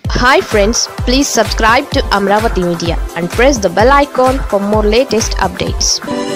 Hi friends, please subscribe to Amravati Media and press the bell icon for more latest updates.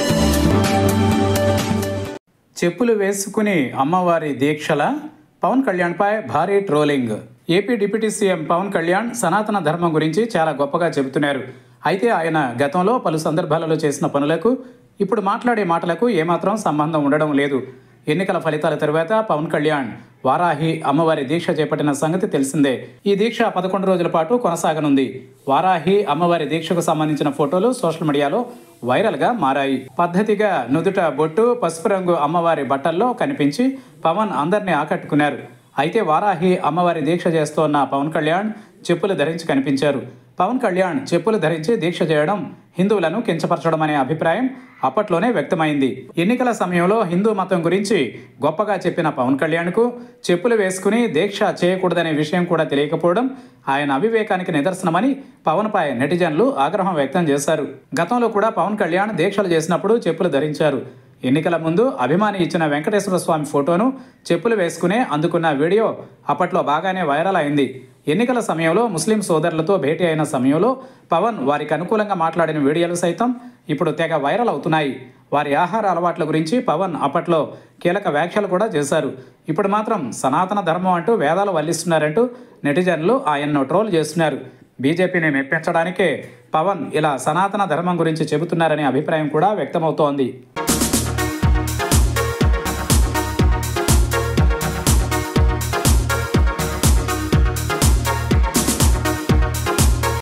చెప్పులు వేసుకుని అమ్మవారి దీక్షల పవన్ కళ్యాణ్పై భారీ trolling. AP deputy CM Pawan Kalyan సనాతన ధర్మం గురించి చాలా గొప్పగా చెబుతున్నారు. అయితే ఆయన గతంలో పలు సందర్భాలలో చేసిన పనులకు ఇప్పుడు మాట్లాడే మాటలకు ఏమాత్రం సంబంధం ఉండడం లేదు. ఎన్నికల ఫలితాల తరువాత పవన్ కళ్యాణ్ వారాహి అమ్మవారి దీక్ష చేపట్టిన సంగతి తెలిసిందే. ఈ దీక్ష 11 రోజుల పాటు కొనసాగనుంది. వారాహి అమ్మవారి దీక్షకు సంబంధించిన ఫోటోలు సోషల్ మీడియాలో వైరల్గా మారాయి. పద్ధతిగా నుదుట బొట్టు, పసుపు రంగు అమ్మవారి బట్టల్లో కనిపించి పవన్ అందరినీ ఆకట్టుకున్నారు. అయితే వారాహి అమ్మవారి దీక్ష చేస్తోన్న పవన్ కళ్యాణ్ చెప్పులు ధరించి కనిపించారు. పవన్ కళ్యాణ్ చెప్పులు ధరించి దీక్ష చేయడం హిందువులను కించపరచడం అనే అభిప్రాయం అప్పట్లోనే వ్యక్తమైంది. ఎన్నికల సమయంలో హిందూ మతం గురించి గొప్పగా చెప్పిన పవన్ కళ్యాణ్కు చెప్పులు వేసుకుని దీక్ష చేయకూడదనే విషయం కూడా తెలియకపోవడం ఆయన అవివేకానికి నిదర్శనమని పవన్పై నెటిజన్లు ఆగ్రహం వ్యక్తం చేశారు. గతంలో కూడా పవన్ కళ్యాణ్ దీక్షలు చేసినప్పుడు చెప్పులు ధరించారు. ఎన్నికల ముందు అభిమాని ఇచ్చిన వెంకటేశ్వర స్వామి ఫోటోను చెప్పులు వేసుకునే అందుకున్న వీడియో అప్పట్లో బాగానే వైరల్ అయింది. ఎన్నికల సమయంలో ముస్లిం సోదరులతో భేటీ అయిన సమయంలో పవన్ వారికి అనుకూలంగా మాట్లాడిన వీడియోలు సైతం ఇప్పుడు తెగ వైరల్ అవుతున్నాయి. వారి ఆహార అలవాట్ల గురించి పవన్ అప్పట్లో కీలక వ్యాఖ్యలు కూడా చేశారు. ఇప్పుడు మాత్రం సనాతన ధర్మం అంటూ వేదాలు వల్లిస్తున్నారంటూ నెటిజన్లు ఆయన్ను ట్రోల్ చేస్తున్నారు. బీజేపీని మెప్పించడానికే పవన్ ఇలా సనాతన ధర్మం గురించి చెబుతున్నారనే అభిప్రాయం కూడా వ్యక్తమవుతోంది.